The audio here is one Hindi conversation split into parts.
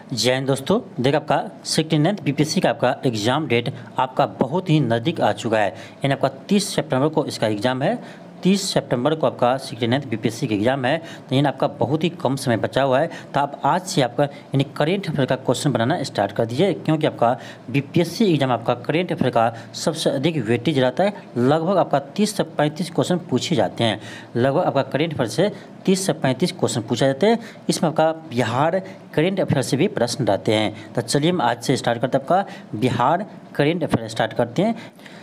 जय हिंद दोस्तों। देखिए आपका 69th बीपीएससी का आपका एग्ज़ाम डेट आपका बहुत ही नज़दीक आ चुका है। यानी आपका 30 सितंबर को इसका एग्ज़ाम है। 30 सितंबर को आपका 69th बीपीएससी का एग्ज़ाम है। तो यानी आपका बहुत ही कम समय बचा हुआ है। तो आप आज से आपका यानी करेंट अफेयर का क्वेश्चन बनाना स्टार्ट कर दीजिए, क्योंकि आपका बीपीएससी एग्ज़ाम आपका करेंट अफेयर का सबसे अधिक वेटेज रहता है। लगभग आपका 30 से 35 क्वेश्चन पूछे जाते हैं। लगभग आपका करेंट अफेयर से 30 से 35 क्वेश्चन पूछा जाते हैं। इसमें आपका बिहार करेंट अफेयर से भी प्रश्न रहते हैं। तो चलिए हम आज से स्टार्ट करते हैं। आपका बिहार करेंट अफेयर स्टार्ट करते हैं।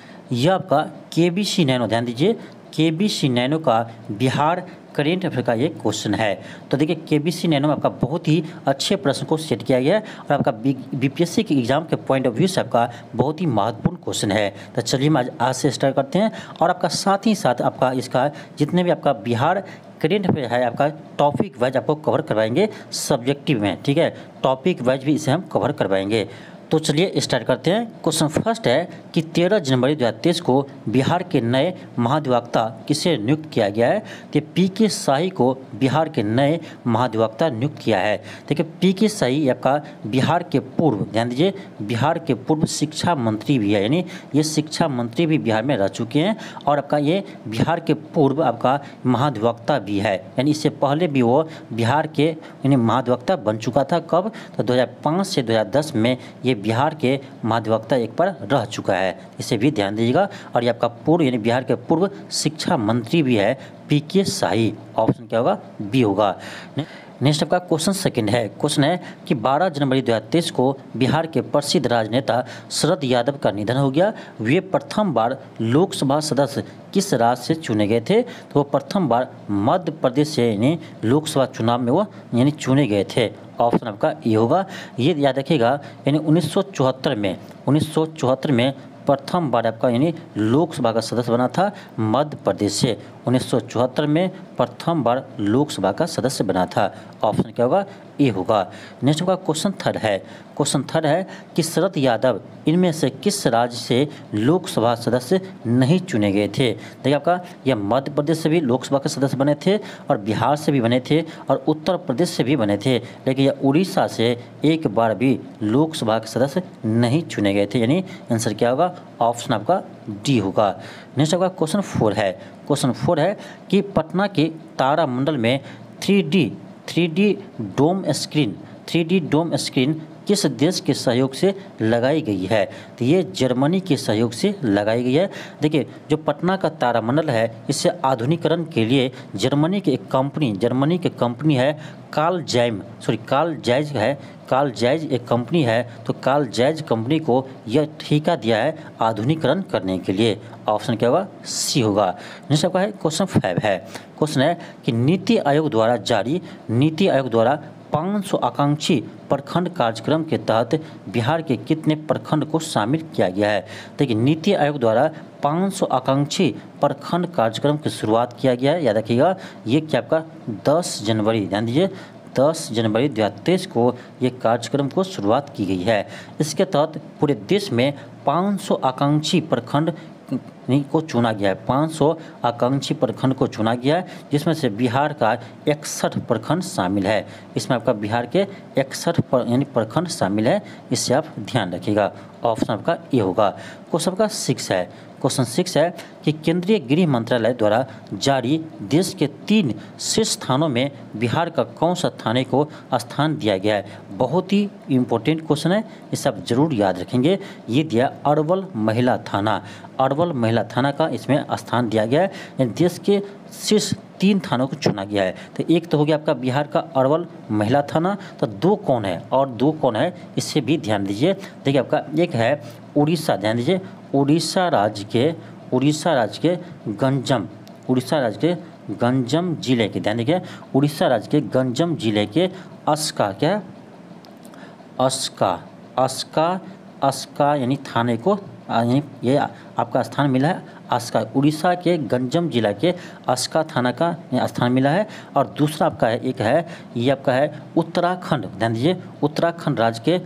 यह आपका केबीसी नैनो, ध्यान दीजिए, केबीसी नैनो का बिहार करेंट अफेयर का ये क्वेश्चन है। तो देखिए केबीसी नैनो में आपका बहुत ही अच्छे प्रश्न को सेट किया गया है और आपका बीपीएससी के एग्जाम के पॉइंट ऑफ व्यू से आपका बहुत ही महत्वपूर्ण क्वेश्चन है। तो चलिए हम आज से स्टार्ट करते हैं। और आपका साथ ही साथ आपका इसका जितने भी आपका बिहार करेंट अफेयर है आपका टॉपिक वाइज आपको कवर करवाएंगे सब्जेक्टिव में, ठीक है। टॉपिक वाइज भी इसे हम कवर करवाएंगे। तो चलिए स्टार्ट करते हैं। क्वेश्चन फर्स्ट है कि 13 जनवरी 2023 को बिहार के नए महाधिवक्ता किसे नियुक्त किया गया है। तो पीके शाही को बिहार के नए महाधिवक्ता नियुक्त किया है। देखिए पीके शाही आपका बिहार के पूर्व, ध्यान दीजिए, बिहार के पूर्व शिक्षा मंत्री भी है। यानी ये शिक्षा मंत्री भी बिहार में रह चुके हैं और आपका ये बिहार के पूर्व आपका महाधिवक्ता भी है। यानी इससे पहले भी वो बिहार के यानी महाधिवक्ता बन चुका था। कब? तो 2005 से 2010 में ये बिहार के महाधिवक्ता एक बार रह चुका है। इसे भी ध्यान दीजिएगा। और ये आपका पूर्व यानी बिहार के पूर्व शिक्षा मंत्री भी है पीके शाही। ऑप्शन क्या होगा? बी होगा। नेक्स्ट आपका क्वेश्चन सेकंड है। क्वेश्चन है कि 12 जनवरी 2023 को बिहार के प्रसिद्ध राजनेता शरद यादव का निधन हो गया। वे प्रथम बार लोकसभा सदस्य किस राज्य से चुने गए थे? तो वो प्रथम बार मध्य प्रदेश से यानी लोकसभा चुनाव में वो यानी चुने गए थे। ऑप्शन आपका ये होगा। ये याद रखिएगा, यानी 1974 में प्रथम बार आपका यानी लोकसभा का सदस्य बना था मध्य प्रदेश से। 1974 में प्रथम बार लोकसभा का सदस्य बना था। ऑप्शन क्या होगा? ए होगा। नेक्स्ट होगा क्वेश्चन थर्ड है। क्वेश्चन थर्ड है कि शरद यादव इनमें से किस राज्य से लोकसभा सदस्य नहीं चुने गए थे? देखिए आपका यह मध्य प्रदेश से भी लोकसभा के सदस्य बने थे और बिहार से भी बने थे और उत्तर प्रदेश से भी बने थे, लेकिन यह उड़ीसा से एक बार भी लोकसभा के सदस्य नहीं चुने गए थे। यानी आंसर क्या होगा? ऑप्शन आपका डी होगा। नेक्स्ट आपका क्वेश्चन 4 है। क्वेश्चन 4 है कि पटना के तारामंडल में 3D डोम स्क्रीन किस देश के सहयोग से लगाई गई है? तो ये जर्मनी के सहयोग से लगाई गई है। देखिए जो पटना का तारामंडल है इसे आधुनिकीकरण के लिए जर्मनी की कंपनी है कार्ल जाइज एक कंपनी है। तो कार्ल जाइज कंपनी को यह ठेका दिया है आधुनिकीकरण करने के लिए। ऑप्शन क्या होगा? सी होगा। नेक्स्ट आपका है क्वेश्चन 5 है। क्वेश्चन है कि नीति आयोग द्वारा 500 आकांक्षी प्रखंड कार्यक्रम के तहत बिहार के कितने प्रखंड को शामिल किया गया है? देखिए नीति आयोग द्वारा 500 आकांक्षी प्रखंड कार्यक्रम की शुरुआत किया गया है। याद रखिएगा ये क्या आपका 10 जनवरी, ध्यान दीजिए, 10 जनवरी 2023 को ये कार्यक्रम को शुरुआत की गई है। इसके तहत पूरे देश में 500 आकांक्षी प्रखंड को चुना गया है। 500 आकांक्षी प्रखंड को चुना गया है, जिसमें से बिहार का 61 प्रखंड शामिल है। इसमें आपका बिहार के 61 यानी प्रखंड शामिल है। इससे आप ध्यान रखिएगा। ऑप्शन आपका ए होगा। क्वेश्चन का 6 है। क्वेश्चन 6 है कि केंद्रीय गृह मंत्रालय द्वारा जारी देश के 3 शीर्ष स्थानों में बिहार का कौन सा थाने को स्थान दिया गया है? बहुत ही इंपॉर्टेंट क्वेश्चन है, इसे आप जरूर याद रखेंगे। ये दिया अरवल महिला थाना का इसमें स्थान दिया गया है। देश के शीर्ष 3 थानों को चुना गया है। तो एक तो हो गया आपका बिहार का अरवल महिला थाना। तो दो कौन है इससे भी ध्यान दीजिए। देखिए आपका एक है उड़ीसा, ध्यान दीजिए, उड़ीसा राज्य के गंजम जिले के, ध्यान दीजिए, उड़ीसा राज्य के गंजम जिले के अस्का यानी थाने को ये आपका स्थान मिला है। अस्का, उड़ीसा के गंजम जिला के अस्का थाना का स्थान मिला है। और दूसरा आपका है एक है ये आपका है उत्तराखंड, ध्यान दीजिए, उत्तराखंड राज्य के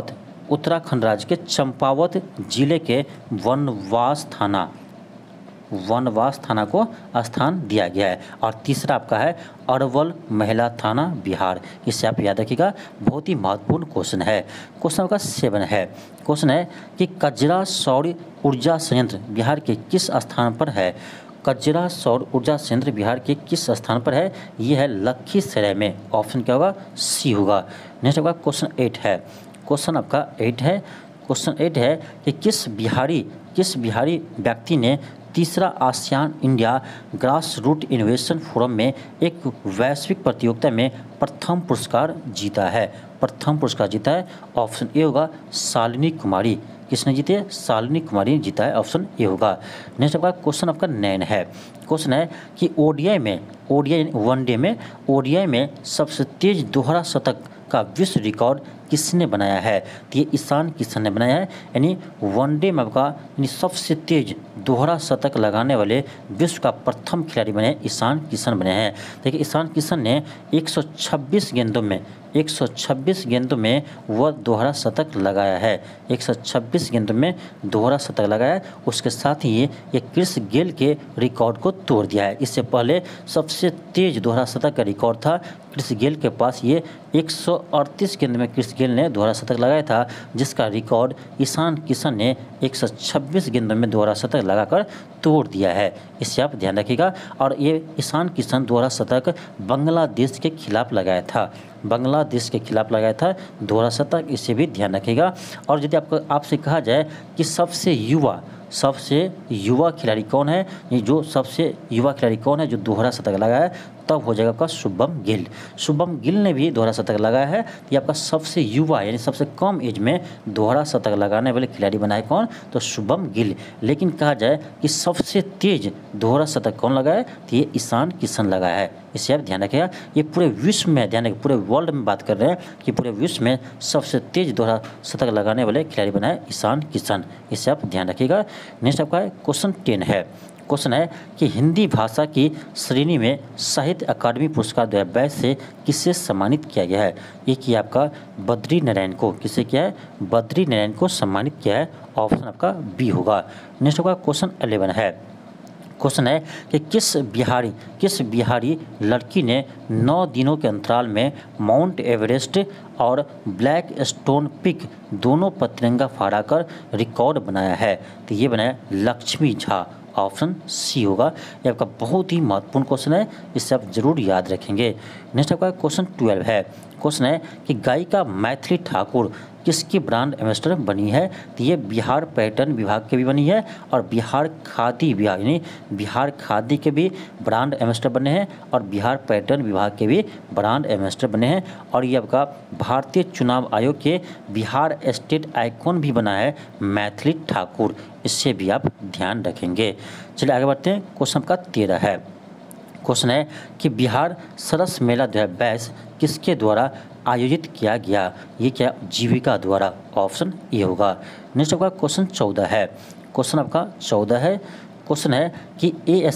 चंपावत जिले के वनवास थाना, वनवास थाना को स्थान दिया गया है। और तीसरा आपका है अरवल महिला थाना बिहार। इसे आप याद रखिएगा, बहुत ही महत्वपूर्ण क्वेश्चन है। क्वेश्चन आपका 7 है। क्वेश्चन है कि कजरा सौर ऊर्जा संयंत्र बिहार के किस स्थान पर है? कजरा सौर ऊर्जा संयंत्र बिहार के किस स्थान पर है? ये है लखीसराय में। ऑप्शन क्या होगा? सी होगा। नेक्स्ट आपका क्वेश्चन 8 है। क्वेश्चन आपका 8 है। क्वेश्चन 8 है कि किस बिहारी व्यक्ति ने तीसरा ASEAN India grass root innovation forum में एक वैश्विक प्रतियोगिता में प्रथम पुरस्कार जीता है? प्रथम पुरस्कार जीता है, ऑप्शन ए होगा शालिनी कुमारी। किसने जीते? शालिनी कुमारी ने जीता है, ऑप्शन ए होगा। नेक्स्ट आपका क्वेश्चन आपका 9 है। क्वेश्चन है कि ओडीआई में सबसे तेज दोहरा शतक का विश्व रिकॉर्ड किसने बनाया है? तो ये ईशान किशन ने बनाया है। यानी वनडे में आपका सबसे तेज दोहरा शतक लगाने वाले विश्व का प्रथम खिलाड़ी बने ईशान किशन बने हैं। देखिए ईशान किशन ने 126 गेंदों में वह दोहरा शतक लगाया है। 126 गेंदों में दोहरा शतक लगाया है। उसके साथ ही ये क्रिस गेल के रिकॉर्ड को तोड़ दिया है। इससे पहले सबसे तेज दोहरा शतक का रिकॉर्ड था क्रिस गेल के पास। ये 138 गेंद में क्रिस गेल ने दोहरा शतक लगाया था, जिसका रिकॉर्ड ईशान किशन ने 126 गेंदों में दोहरा शतक लगाकर तोड़ दिया है। इससे आप ध्यान रखिएगा। और ये ईशान किशन दोहरा शतक बांग्लादेश के खिलाफ लगाया था। बांग्लादेश के खिलाफ लगाया था दोहरा शतक, इसे भी ध्यान रखिएगा। और यदि आपसे कहा जाए कि सबसे युवा खिलाड़ी कौन है, ये जो सबसे युवा खिलाड़ी कौन है जो दोहरा शतक लगाया है, तब हो जाएगा आपका शुभम गिल। शुभम गिल ने भी दोहरा शतक लगाया है। ये आपका सबसे युवा यानी सबसे कम एज में दोहरा शतक लगाने वाले खिलाड़ी बना है कौन? तो शुभम गिल। लेकिन कहा जाए कि सबसे तेज दोहरा शतक कौन लगाया है, तो ये ईशान किशन लगाया है। इसे आप ध्यान रखिएगा। ये पूरे विश्व में ध्यान रखिए, पूरे वर्ल्ड में बात कर रहे हैं कि पूरे विश्व में सबसे तेज दोहरा शतक लगाने वाले खिलाड़ी बना है ईशान किशन। इसे आप ध्यान रखिएगा। नेक्स्ट आपका क्वेश्चन 10 है। क्वेश्चन है कि हिंदी भाषा की श्रेणी में साहित्य अकादमी पुरस्कार 2022 से किसे सम्मानित किया गया है? ये किया आपका बद्री नारायण को। किसे किया है? बद्री नारायण को सम्मानित किया है। ऑप्शन आपका बी होगा। नेक्स्ट आपका क्वेश्चन 11 है। क्वेश्चन है कि किस बिहारी लड़की ने 9 दिनों के अंतराल में माउंट एवरेस्ट और ब्लैक स्टोन पिक दोनों पर तिरंगा फहराकर रिकॉर्ड बनाया है? तो ये बनाया लक्ष्मी झा। ऑप्शन सी होगा। ये आपका बहुत ही महत्वपूर्ण क्वेश्चन है, इससे आप जरूर याद रखेंगे। नेक्स्ट आपका क्वेश्चन 12 है। क्वेश्चन है कि गायिका मैथिली ठाकुर किसकी ब्रांड एम्बेसडर बनी है? तो ये बिहार पर्यटन विभाग के भी बनी है और बिहार खादी विभाग यानी बिहार खादी के भी ब्रांड एम्बेसडर बने हैं और बिहार पर्यटन विभाग के भी ब्रांड एम्बेसडर बने हैं। और ये आपका भारतीय चुनाव आयोग के बिहार स्टेट आइकॉन भी बना है मैथिली ठाकुर। इससे भी आप ध्यान रखेंगे। चलिए आगे बढ़ते हैं। क्वेश्चन आपका 13 है। क्वेश्चन है कि बिहार सरस मेला 2022 किसके द्वारा आयोजित किया गया? ये क्या? जीविका द्वारा। ऑप्शन ए होगा। नेक्स्ट आपका क्वेश्चन 14 है। क्वेश्चन आपका 14 है। क्वेश्चन है कि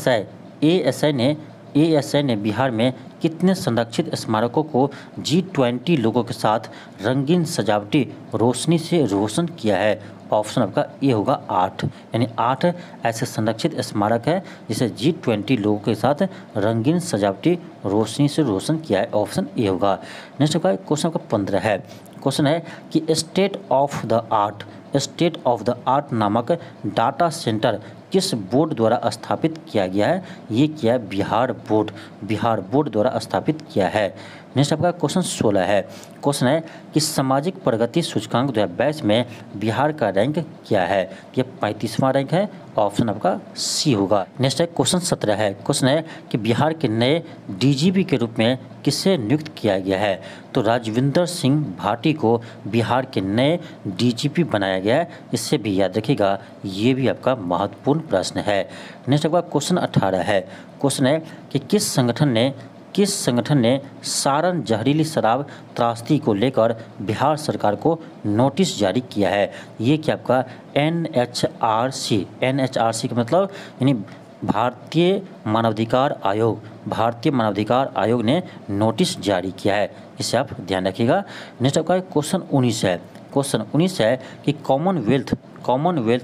एएसआई ने बिहार में कितने संरक्षित स्मारकों को G20 लोगों के साथ रंगीन सजावटी रोशनी से रोशन किया है? ऑप्शन आपका ए होगा 8। यानी 8 ऐसे संरक्षित स्मारक है जिसे G20 लोगों के साथ रंगीन सजावटी रोशनी से रोशन किया है। ऑप्शन ए होगा। नेक्स्ट आपका क्वेश्चन आपका 15 है। क्वेश्चन है कि स्टेट ऑफ द आर्ट नामक डाटा सेंटर किस बोर्ड द्वारा स्थापित किया गया है? ये किया है बिहार बोर्ड द्वारा स्थापित किया है। नेक्स्ट आपका क्वेश्चन 16 है। क्वेश्चन है कि सामाजिक प्रगति सूचकांक 2022 में बिहार का रैंक क्या है? ये 35वां रैंक है। ऑप्शन आपका सी होगा। नेक्स्ट है क्वेश्चन 17 है। क्वेश्चन है कि बिहार के नए डीजीपी के रूप में किसे नियुक्त किया गया है? तो राजविंदर सिंह भाटी को बिहार के नए डीजीपी बनाया गया है। इससे भी याद रखिएगा, ये भी आपका महत्वपूर्ण प्रश्न है। नेक्स्ट आपका क्वेश्चन 18 है। क्वेश्चन है कि किस संगठन ने सारण जहरीली शराब त्रासदी को लेकर बिहार सरकार को नोटिस जारी किया है? ये क्या आपका NHRC का मतलब यानी भारतीय मानवाधिकार आयोग ने नोटिस जारी किया है। इसे आप ध्यान रखिएगा। नेक्स्ट आपका क्वेश्चन 19 है। क्वेश्चन 19 है कि Commonwealth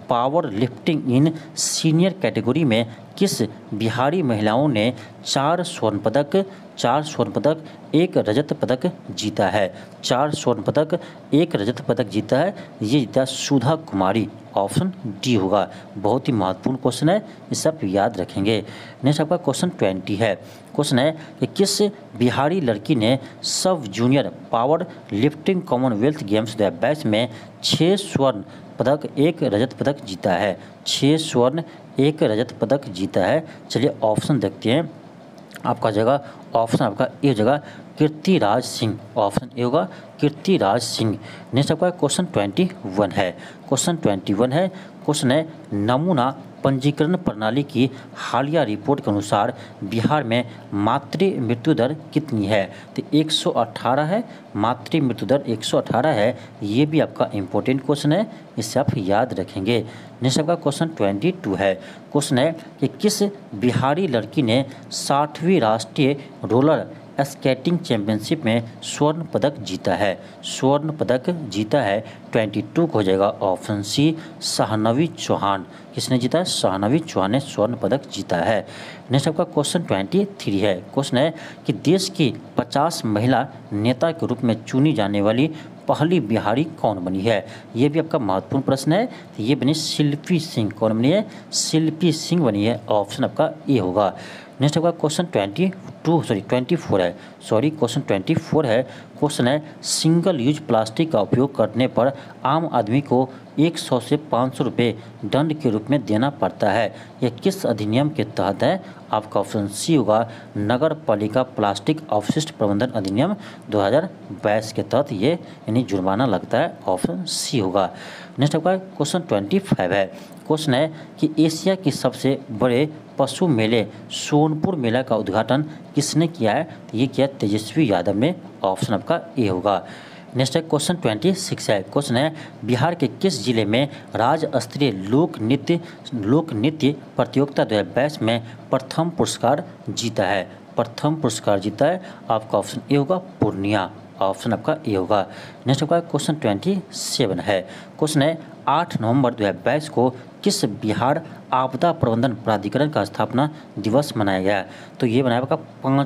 power lifting in senior category में किस बिहारी महिलाओं ने 4 स्वर्ण पदक 1 रजत पदक जीता है? 4 स्वर्ण पदक 1 रजत पदक जीता है, ये जीता सुधा कुमारी। ऑप्शन डी होगा। बहुत ही महत्वपूर्ण क्वेश्चन है, इसे आप याद रखेंगे। नेक्स्ट आपका क्वेश्चन 20 है। क्वेश्चन है कि किस बिहारी लड़की ने sub junior power lifting Commonwealth Games 2022 में 6 स्वर्ण पदक 1 रजत पदक जीता है? 6 स्वर्ण 1 रजत पदक जीता है। चलिए ऑप्शन देखते हैं। आपका जगह ऑप्शन आपका ए जगह कीर्तिराज सिंह। ऑप्शन ए होगा कीर्तिराज सिंह। नेक्स्ट आपका क्वेश्चन 21 है। क्वेश्चन 21 है। क्वेश्चन है नमूना पंजीकरण प्रणाली की हालिया रिपोर्ट के अनुसार बिहार में मातृ मृत्यु दर कितनी है? तो 118 है, मातृ मृत्यु दर 118 है। ये भी आपका इम्पोर्टेंट क्वेश्चन है, इससे आप याद रखेंगे। नेक्स्ट आपका क्वेश्चन 22 है। क्वेश्चन है कि किस बिहारी लड़की ने 60वीं राष्ट्रीय रोलर स्केटिंग चैंपियनशिप में स्वर्ण पदक जीता है? स्वर्ण पदक जीता है 22 को हो जाएगा ऑप्शन सी शाहनवी चौहान। किसने जीता है? शाहनवी चौहान ने स्वर्ण पदक जीता है। नेक्स्ट आपका क्वेश्चन 23 है। क्वेश्चन है कि देश की 50 महिला नेता के रूप में चुनी जाने वाली पहली बिहारी कौन बनी है? ये भी आपका महत्वपूर्ण प्रश्न है। तो ये बनी शिल्पी सिंह। कौन बनी है? शिल्पी सिंह बनी है। ऑप्शन आपका ए होगा। नेक्स्ट आपका क्वेश्चन 24 है। क्वेश्चन है सिंगल यूज प्लास्टिक का उपयोग करने पर आम आदमी को 100 से 500 रुपये दंड के रूप में देना पड़ता है? यह किस अधिनियम के तहत है? आपका ऑप्शन सी होगा नगर पालिका प्लास्टिक अपशिष्ट प्रबंधन अधिनियम 2022 के तहत ये यानी जुर्माना लगता है। ऑप्शन सी होगा। नेक्स्ट आपका क्वेश्चन 25 है। क्वेश्चन है कि एशिया के सबसे बड़े पशु मेले सोनपुर मेला का उद्घाटन किसने किया है? तो ये किया तेजस्वी यादव ने। ऑप्शन आपका ए होगा। नेक्स्ट है क्वेश्चन 26 है। क्वेश्चन है बिहार के किस जिले में राज्य स्तरीय लोक नृत्य प्रतियोगिता 2022 में प्रथम पुरस्कार जीता है? प्रथम पुरस्कार जीता है। आपका ऑप्शन ए होगा पूर्णिया। ऑप्शन आपका ए होगा। नेक्स्ट आपका क्वेश्चन 27 है। क्वेश्चन है 8 नवंबर 2022 को किस बिहार आपदा प्रबंधन प्राधिकरण का स्थापना दिवस मनाया गया? तो ये बनाया आपका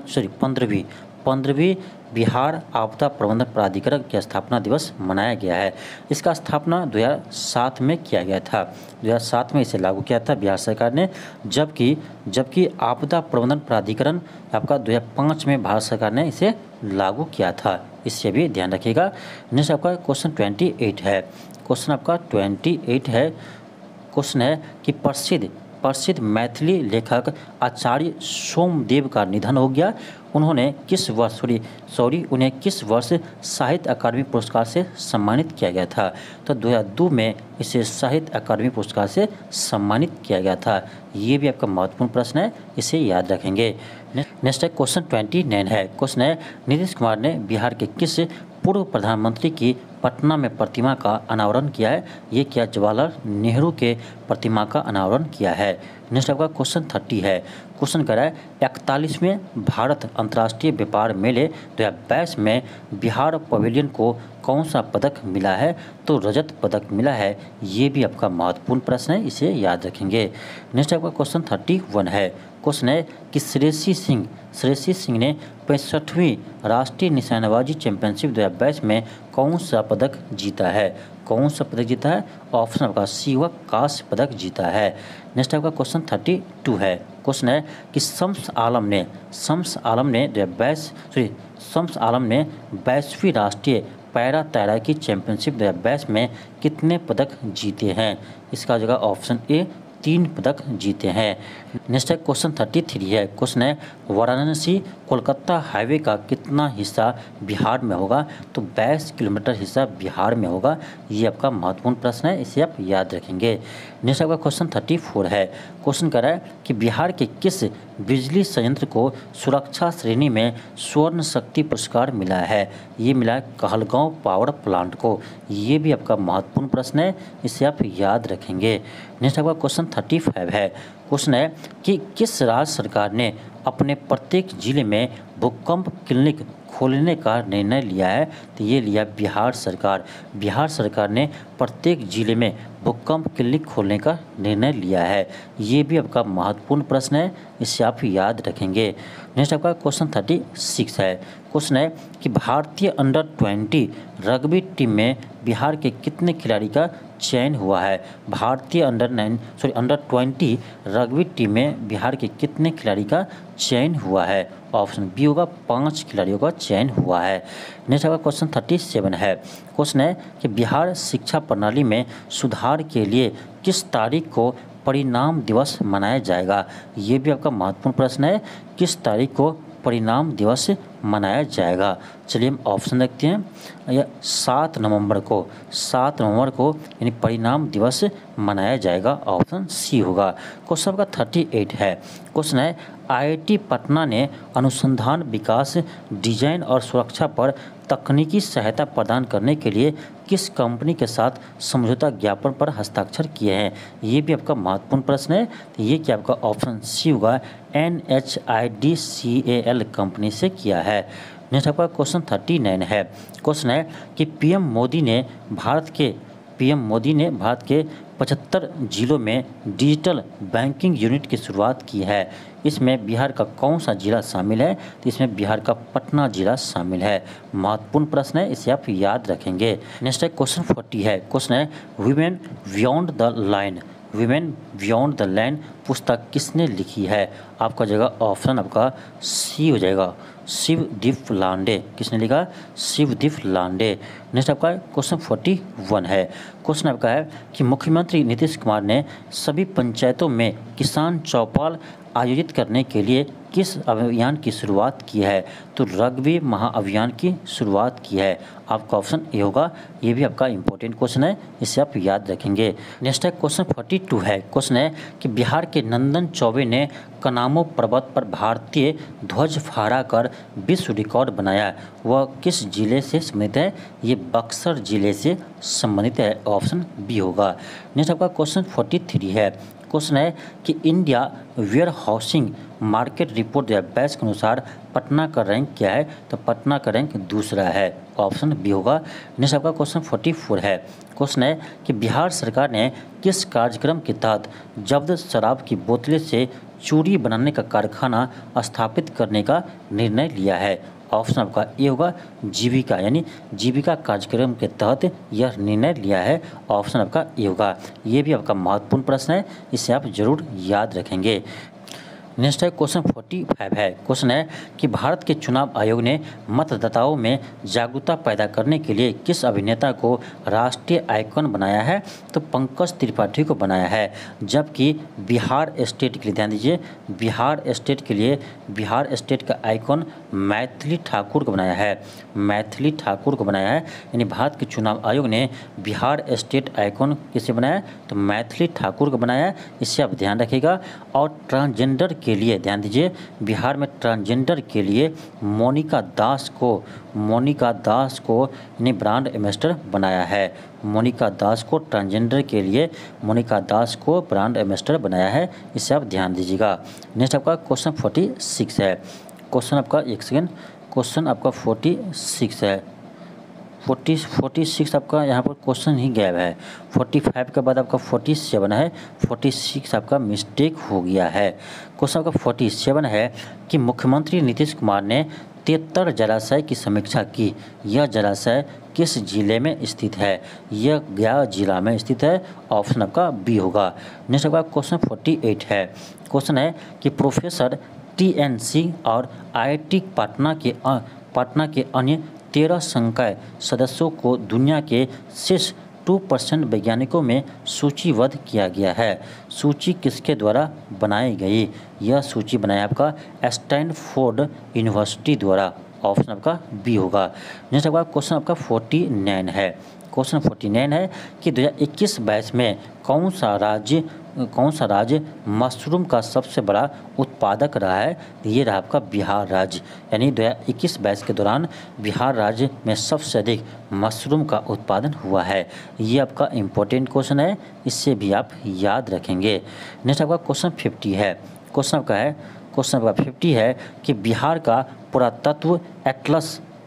15वीं बिहार आपदा प्रबंधन प्राधिकरण की स्थापना दिवस मनाया गया है। इसका स्थापना 2007 में किया गया था। 2007 में इसे लागू किया था बिहार सरकार ने, जबकि आपदा प्रबंधन प्राधिकरण आपका 2005 में भारत सरकार ने इसे लागू किया था। इससे भी ध्यान रखिएगा। नेक्स्ट आपका क्वेश्चन 28 है। क्वेश्चन आपका 28 है। क्वेश्चन है कि प्रसिद्ध मैथिली लेखक आचार्य सोमदेव का निधन हो गया। उन्हें किस वर्ष साहित्य अकादमी पुरस्कार से सम्मानित किया गया था? तो 2002 में इसे साहित्य अकादमी पुरस्कार से सम्मानित किया गया था। ये भी आपका महत्वपूर्ण प्रश्न है, इसे याद रखेंगे। नेक्स्ट है क्वेश्चन 29 है। क्वेश्चन है नीतीश कुमार ने बिहार के किस पूर्व प्रधानमंत्री की पटना में प्रतिमा का अनावरण किया है? ये क्या जवाहरलाल नेहरू के प्रतिमा का अनावरण किया है? नेक्स्ट आपका क्वेश्चन 30 है। क्वेश्चन कर रहा है 41वें भारत अंतर्राष्ट्रीय व्यापार मेले 2022 में बिहार पवेलियन को कौन सा पदक मिला है? तो रजत पदक मिला है। ये भी आपका महत्वपूर्ण प्रश्न है, इसे याद रखेंगे। नेक्स्ट आपका क्वेश्चन 31 है। क्वेश्चन है कि श्रेयसी सिंह ने 65वीं राष्ट्रीय निशानेबाजी चैंपियनशिप 2022 में कौन सा पदक जीता है? कौन सा पदक जीता है? ऑप्शन आपका सी हुआ कांस्य पदक जीता है। नेक्स्ट आपका क्वेश्चन 32 है। क्वेश्चन है कि शम्स आलम ने 22वीं राष्ट्रीय पैरा तैराकी चैंपियनशिप 2022 में कितने पदक जीते हैं? इसका जगह ऑप्शन ए 3 पदक जीते हैं। नेक्स्ट है क्वेश्चन 33 है। क्वेश्चन है वाराणसी कोलकाता हाईवे का कितना हिस्सा बिहार में होगा? तो 22 किलोमीटर हिस्सा बिहार में होगा। ये आपका महत्वपूर्ण प्रश्न है, इसे आप याद रखेंगे। नेक्स्ट आपका क्वेश्चन 34 है। क्वेश्चन कर रहा है कि बिहार के किस बिजली संयंत्र को सुरक्षा श्रेणी में स्वर्ण शक्ति पुरस्कार मिला है? ये मिला है कहलगांव पावर प्लांट को। ये भी आपका महत्वपूर्ण प्रश्न है, इसे आप याद रखेंगे। नेक्स्ट आपका क्वेश्चन 35 है। क्वेश्चन है कि किस राज्य सरकार ने अपने प्रत्येक जिले में भूकंप क्लिनिक खोलने का निर्णय लिया है? तो ये लिया बिहार सरकार। बिहार सरकार ने प्रत्येक जिले में भूकंप क्लिनिक खोलने का निर्णय लिया है? ये भी आपका महत्वपूर्ण प्रश्न है, इसे आप याद रखेंगे। नेक्स्ट आपका क्वेश्चन 36 है। क्वेश्चन है कि भारतीय अंडर-20 रग्बी टीम में बिहार के कितने खिलाड़ी का चयन हुआ है? भारतीय अंडर-20 रग्बी टीम में बिहार के कितने खिलाड़ी का चयन हुआ है? ऑप्शन बी होगा 5 खिलाड़ियों का चयन हुआ है। नेक्स्ट आपका क्वेश्चन 37 है। क्वेश्चन है कि बिहार शिक्षा प्रणाली में सुधार के लिए किस तारीख को परिणाम दिवस मनाया जाएगा? ये भी आपका महत्वपूर्ण प्रश्न है, किस तारीख को परिणाम दिवस मनाया जाएगा? चलिए हम ऑप्शन देखते हैं। यह 7 नवंबर को यानी परिणाम दिवस मनाया जाएगा। ऑप्शन सी होगा। क्वेश्चन आपका 38 है। क्वेश्चन है IIT पटना ने अनुसंधान, विकास, डिजाइन और सुरक्षा पर तकनीकी सहायता प्रदान करने के लिए किस कंपनी के साथ समझौता ज्ञापन पर हस्ताक्षर किए हैं? ये भी आपका महत्वपूर्ण प्रश्न है। ये क्या आपका ऑप्शन सी होगा, NHIDCAL कंपनी से किया है। नेक्स्ट आपका क्वेश्चन 39 है। क्वेश्चन है कि पीएम मोदी ने भारत के 75 जिलों में डिजिटल बैंकिंग यूनिट की शुरुआत की है। इसमें बिहार का कौन सा जिला शामिल है? तो इसमें बिहार का पटना जिला शामिल है। महत्वपूर्ण प्रश्न है, इसे आप याद रखेंगे। नेक्स्ट है क्वेश्चन 40 है। क्वेश्चन है वीमेन बियॉन्ड द लाइन पुस्तक किसने लिखी है? आपका जगह ऑप्शन आपका सी हो जाएगा, शिवदीप लांडे। किसने लिखा? शिवदीप लांडे। नेक्स्ट आपका क्वेश्चन 41 है। क्वेश्चन आपका है कि मुख्यमंत्री नीतीश कुमार ने सभी पंचायतों में किसान चौपाल आयोजित करने के लिए किस अभियान की शुरुआत की है? तो रग्बी महाअभियान की शुरुआत की है। आपका ऑप्शन ए होगा। ये भी आपका इंपॉर्टेंट क्वेश्चन है, इसे आप याद रखेंगे। नेक्स्ट है क्वेश्चन 42 है। क्वेश्चन है कि बिहार के नंदन चौबे ने कनामो पर्वत पर भारतीय ध्वज फहराकर विश्व रिकॉर्ड बनाया। वह किस जिले से संबंधित है? ये बक्सर जिले से संबंधित है। ऑप्शन बी होगा। नेक्स्ट आपका क्वेश्चन 43 है। क्वेश्चन है कि India warehousing market report 2022 के अनुसार पटना का रैंक क्या है? तो पटना का रैंक दूसरा है। ऑप्शन बी होगा। नेक्स्ट आपका क्वेश्चन 44 है। क्वेश्चन है कि बिहार सरकार ने किस कार्यक्रम के तहत जब्त शराब की बोतलें से चूड़ी बनाने का कारखाना स्थापित करने का निर्णय लिया है? ऑप्शन आपका ए होगा, जीविका यानी जीविका कार्यक्रम के तहत यह निर्णय लिया है। ऑप्शन आपका ए होगा। ये भी आपका महत्वपूर्ण प्रश्न है, इसे आप जरूर याद रखेंगे। नेक्स्ट है क्वेश्चन 45 है। क्वेश्चन है कि भारत के चुनाव आयोग ने मतदाताओं में जागरूकता पैदा करने के लिए किस अभिनेता को राष्ट्रीय आइकॉन बनाया है? तो पंकज त्रिपाठी को बनाया है। जबकि बिहार स्टेट के लिए ध्यान दीजिए, बिहार स्टेट का आइकॉन मैथिली ठाकुर को बनाया है। मैथिली ठाकुर को बनाया है, यानी भारत के चुनाव आयोग ने बिहार स्टेट आइकॉन किसे बनाया? तो मैथिली ठाकुर को बनाया है। इससे आप ध्यान रखिएगा। और ट्रांसजेंडर के लिए ध्यान दीजिए, बिहार में ट्रांसजेंडर के लिए मोनिका दास को यानी ब्रांड एम्बेसडर बनाया है। मोनिका दास को ट्रांसजेंडर के लिए ब्रांड एम्बेसडर बनाया है। इसे आप ध्यान दीजिएगा। नेक्स्ट आपका क्वेश्चन 46 है। क्वेश्चन आपका 46 है। 46 आपका यहाँ पर क्वेश्चन ही गैप है। 45 के बाद आपका 47 है। 46 आपका मिस्टेक हो गया है। क्वेश्चन आपका 47 है कि मुख्यमंत्री नीतीश कुमार ने 73 जलाशय की समीक्षा की। यह जलाशय किस जिले में स्थित है? यह गया जिला में स्थित है। ऑप्शन आपका बी होगा। नेक्स्ट आपका क्वेश्चन 48 है। क्वेश्चन है कि प्रोफेसर TNC और IIT पटना के अन्य 13 संकाय सदस्यों को दुनिया के शीर्ष 2% वैज्ञानिकों में सूचीबद्ध किया गया है। सूची किसके द्वारा बनाई गई? यह सूची बनाया आपका स्टैनफोर्ड यूनिवर्सिटी द्वारा। ऑप्शन आपका बी होगा। नेक्स्ट आपका क्वेश्चन आपका 49 है। क्वेश्चन 49 है कि 2021-22 में कौन सा राज्य मशरूम का सबसे बड़ा उत्पादक रहा है? ये रहा आपका बिहार राज्य। यानी 2021-22 के दौरान बिहार राज्य में सबसे अधिक मशरूम का उत्पादन हुआ है। ये आपका इम्पोर्टेंट क्वेश्चन है, इससे भी आप याद रखेंगे। नेक्स्ट आपका क्वेश्चन 50 है। क्वेश्चन आपका 50 है कि बिहार का पुरातत्व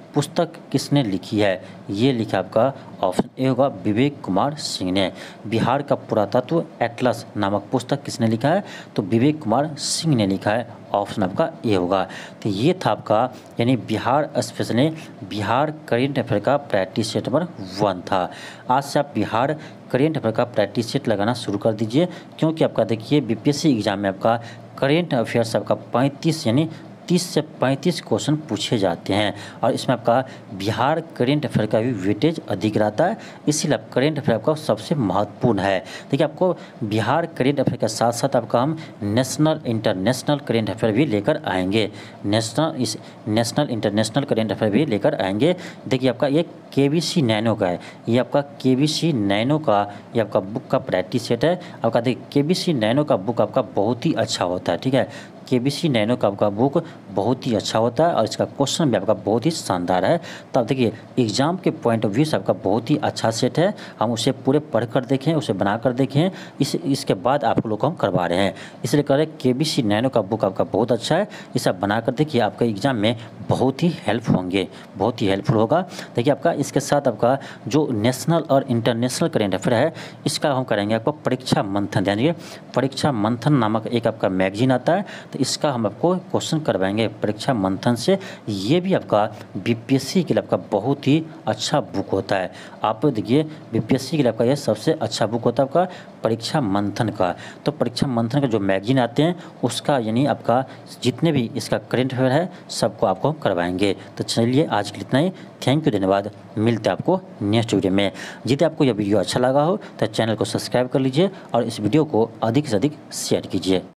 पुस्तक किसने लिखी है? ये लिखा आपका ऑप्शन ए होगा विवेक कुमार सिंह ने। बिहार का पुरातत्व एटलस नामक पुस्तक किसने लिखा है? तो विवेक कुमार सिंह ने लिखा है। ऑप्शन आपका ए होगा। तो ये था आपका यानी बिहार स्पेशल ने बिहार करेंट अफेयर का प्रैक्टिस सेट नंबर 1 था। आज से आप बिहार करेंट अफेयर का प्रैक्टिस सेट लगाना शुरू कर दीजिए, क्योंकि आपका देखिए बीपीएससी एग्जाम में आपका करेंट अफेयर्स आपका 35 यानी 30 से 35 क्वेश्चन पूछे जाते हैं और इसमें आपका बिहार करेंट अफेयर का भी वेटेज अधिक रहता है, इसीलिए आप करेंट अफेयर आपका सबसे महत्वपूर्ण है। देखिए आपको बिहार करेंट अफेयर के साथ साथ आपका हम नेशनल इंटरनेशनल करेंट अफेयर भी लेकर आएंगे, नेशनल इंटरनेशनल करेंट अफेयर भी लेकर आएंगे। देखिए आपका ये केबीसी नैनो का है, ये आपका केबीसी नैनो का ये आपका बुक का प्रैक्टिस सेट है। आपका देखिए केबीसी नैनो का बुक आपका बहुत ही अच्छा होता है, ठीक है। केबीसी नैनो का आपका बुक बहुत ही अच्छा होता है और इसका क्वेश्चन भी आपका बहुत ही शानदार है। तो आप देखिए एग्जाम के पॉइंट ऑफ व्यू से आपका बहुत ही अच्छा सेट है। हम उसे पूरे पढ़ कर देखें, उसे बना कर देखें, इसके बाद आप लोग को हम करवा रहे हैं, इसलिए कह रहे हैं केबीसी नैनो का बुक आपका बहुत अच्छा है। इसे आप बना कर देखिए, आपका एग्जाम में बहुत ही हेल्प होंगे, बहुत ही हेल्पफुल होगा। देखिए आपका इसके साथ आपका जो नेशनल और इंटरनेशनल करेंट अफेयर है इसका हम करेंगे आपको परीक्षा मंथन। ध्यान, परीक्षा मंथन नामक एक आपका मैगजीन आता है, तो इसका हम आपको क्वेश्चन करवाएंगे परीक्षा मंथन से। ये भी आपका बीपीएससी के लिए आपका बहुत ही अच्छा बुक होता है। आप देखिए बीपीएससी के लिए आपका यह सबसे अच्छा बुक होता है आपका परीक्षा मंथन का। तो परीक्षा मंथन का जो मैगजीन आते हैं उसका यानी आपका जितने भी इसका करेंट अफेयर है सबको आपको हम करवाएंगे। तो चलिए आज के लिए इतना ही। थैंक यू, धन्यवाद। मिलते हैं आपको नेक्स्ट वीडियो में। यदि आपको यह वीडियो अच्छा लगा हो तो चैनल को सब्सक्राइब कर लीजिए और इस वीडियो को अधिक से अधिक शेयर कीजिए।